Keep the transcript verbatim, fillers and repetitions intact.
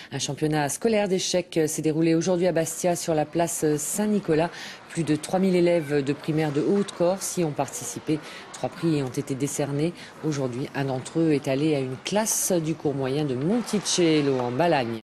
Un championnat scolaire d'échecs s'est déroulé aujourd'hui à Bastia sur la place Saint-Nicolas. Plus de trois mille élèves de primaire de Haute-Corse y ont participé. Trois prix ont été décernés. Aujourd'hui, un d'entre eux est allé à une classe du cours moyen de Monticello en Balagne.